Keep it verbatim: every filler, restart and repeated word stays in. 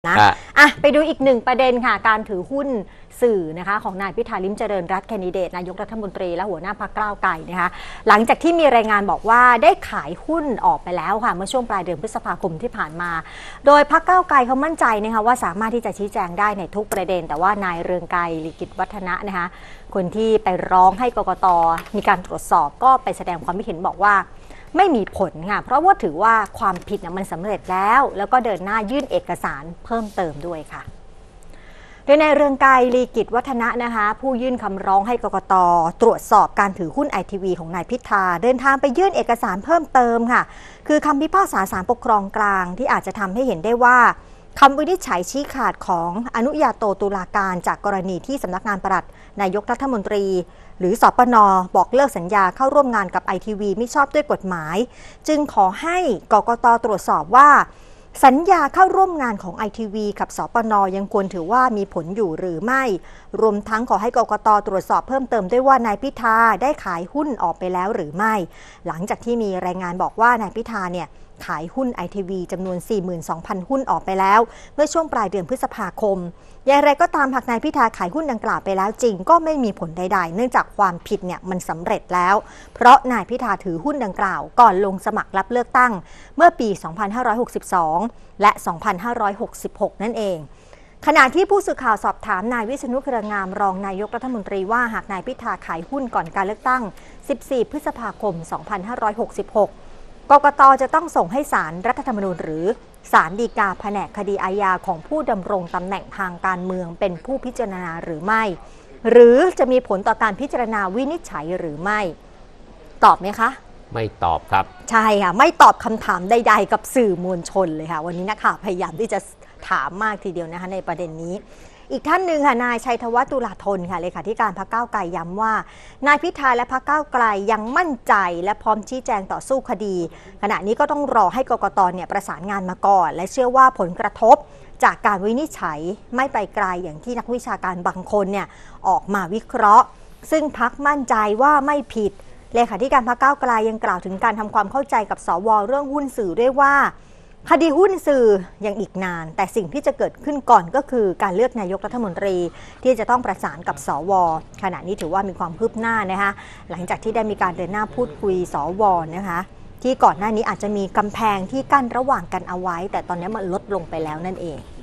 นะอ่ะไปดูอีกหนึ่งประเด็นค่ะการถือหุ้นสื่อนะคะของนายพิธาลิ้มเจริญรัตน์แคนดิเดตนายกรัฐมนตรีและหัวหน้าพรรคก้าวไกลนะคะหลังจากที่มีรายงานบอกว่าได้ขายหุ้นออกไปแล้วค่ะเมื่อช่วงปลายเดือนพฤษภาคมที่ผ่านมาโดยพรรคก้าวไกลเขามั่นใจนะคะว่าสามารถที่จะชี้แจงได้ในทุกประเด็นแต่ว่านายเรืองไกรลีกิจวัฒนะนะคะคนที่ไปร้องให้กกต.มีการตรวจสอบก็ไปแสดงความคิดเห็นบอกว่าไม่มีผลค่ะเพราะว่าถือว่าความผิดมันสำเร็จแล้วแล้วก็เดินหน้ายื่นเอกสารเพิ่มเติมด้วยค่ะโดยในเรืองไกรลีกิจวัฒนะนะคะผู้ยื่นคำร้องให้กกต.ตรวจสอบการถือหุ้นไอทีวีของนายพิธาเดินทางไปยื่นเอกสารเพิ่มเติมค่ะคือคำพิพากษาศาลปกครองกลางที่อาจจะทำให้เห็นได้ว่าคำวินิจฉัยชี้ขาดของอนุญาโตตุลาการจากกรณีที่สำนักงานปลัดนายกรัฐมนตรีหรือสปน.บอกเลิกสัญญาเข้าร่วมงานกับไอทีวีไม่ชอบด้วยกฎหมายจึงขอให้กกต.ตรวจสอบว่าสัญญาเข้าร่วมงานของ ไอ ที วี กับสปน.ยังควรถือว่ามีผลอยู่หรือไม่รวมทั้งขอให้กกต.ตรวจสอบเพิ่มเติมด้วยว่านายพิธาได้ขายหุ้นออกไปแล้วหรือไม่หลังจากที่มีรายงานบอกว่านายพิธาเนี่ยขายหุ้น ไอ ที วี จำนวน สี่หมื่นสองพัน หุ้นออกไปแล้วเมื่อช่วงปลายเดือนพฤษภาคมอย่างไรก็ตามหากนายพิธาขายหุ้นดังกล่าวไปแล้วจริงก็ไม่มีผลใดๆเนื่องจากความผิดเนี่ยมันสำเร็จแล้วเพราะนายพิธาถือหุ้นดังกล่าวก่อนลงสมัครรับเลือกตั้งเมื่อปี สองพันห้าร้อยหกสิบสอง และ สองพันห้าร้อยหกสิบหก นั่นเองขณะที่ผู้สื่อข่าวสอบถามนายวิษณุ เครืองามรองนายกรัฐมนตรีว่าหากนายพิธาขายหุ้นก่อนการเลือกตั้ง สิบสี่ พฤษภาคม สองพันห้าร้อยหกสิบหกกกต.จะต้องส่งให้ศาลรัฐธรรมนูญหรือศาลฎีกาแผนกคดีอาญาของผู้ดำรงตำแหน่งทางการเมืองเป็นผู้พิจารณาหรือไม่หรือจะมีผลต่อการพิจารณาวินิจฉัยหรือไม่ตอบไหมคะไม่ตอบครับใช่ค่ะไม่ตอบคำถามใดๆกับสื่อมวลชนเลยค่ะวันนี้นักข่าวพยายามที่จะถามมากทีเดียวนะคะในประเด็นนี้อีกท่านหนึ่งค่ะนายชัยธวัฒน์ตุลาธนค่ะเลขาธิการพรรคก้าวไกลย้ำว่านายพิธาและพรรคก้าวไกลยังมั่นใจและพร้อมชี้แจงต่อสู้คดีขณะนี้ก็ต้องรอให้กกต.เนี่ยประสานงานมาก่อนและเชื่อว่าผลกระทบจากการวินิจฉัยไม่ไปไกลอย่างที่นักวิชาการบางคนเนี่ยออกมาวิเคราะห์ซึ่งพรรคมั่นใจว่าไม่ผิดเลขาธิการพรรคก้าวไกลยังกล่าวถึงการทำความเข้าใจกับสว.เรื่องหุ้นสื่อด้วยว่าคดีหุ้นสื่อยังอีกนานแต่สิ่งที่จะเกิดขึ้นก่อนก็คือการเลือกนายกรัฐมนตรีที่จะต้องประสานกับสว.ขณะนี้ถือว่ามีความคืบหน้านะคะหลังจากที่ได้มีการเดินหน้าพูดคุยสว.นะคะที่ก่อนหน้านี้อาจจะมีกำแพงที่กั้นระหว่างกันเอาไว้แต่ตอนนี้มันลดลงไปแล้วนั่นเอง